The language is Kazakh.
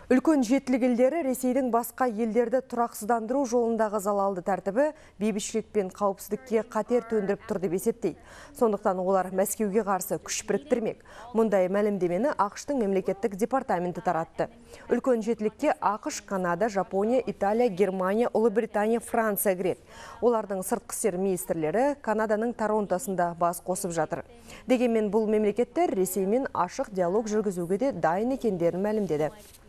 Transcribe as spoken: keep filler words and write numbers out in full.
Үлкен жетілік елдері Ресейдің басқа елдерді тұрақсыздандыру жолындағы залалды тәртібі бейбітшілік пен қауіпсіздікке қатер төндіріп тұр деп есептейді. Сондықтан олар Мәскеуге қарсы күш біріктірмек. Мұндай мәлімдемені ақш-тың мемлекеттік департаменті таратты. Үлкен жетілікке ақш, Канада, Жапония, Италия, Германия, Ұлыбритания, Франция кіреді. Олардың сыртқы істер министрлері Канаданың Торонтосында бас қосып жатыр. Дегенмен бұл мемлекеттер Ресеймен ашық диалог жүргізуге де дайын екендерін мәлімдеді.